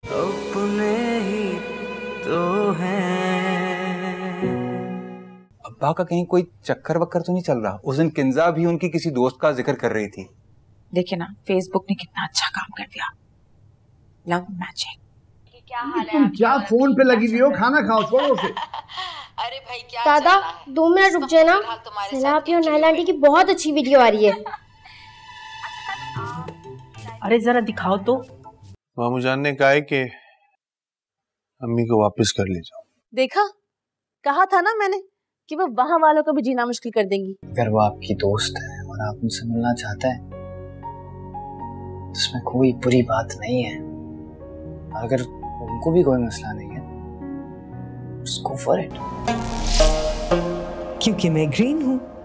अपने ही तो हैं। अब्बा का कहीं कोई चक्कर वक्कर तो नहीं चल रहा? उस दिन किंजा भी उनकी किसी दोस्त का जिक्र कर रही थी। देखिए ना, फेसबुक ने कितना अच्छा काम कर दिया, लव मैचिंग। तुम क्या फोन पे लगी हुई हो? खाना खाओ, छोड़ो उसे। अरे भाई क्या दादा 2 मिनट रुक जाए ना, सलापी और नायला आंटी की बहुत अच्छी वीडियो आ रही है। अरे जरा दिखाओ तो। मामू जान ने कहा है कि अम्मी को वापस कर ले जाओ। देखा, कहा था ना मैंने कि वो वहां वालों को भी जीना मुश्किल कर देंगी। अगर वो आपकी दोस्त है और आप उनसे मिलना चाहते हैं तो उसमें कोई बुरी बात नहीं है। अगर उनको भी कोई मसला नहीं है, just go for it। क्योंकि मैं ग्रीन हूँ।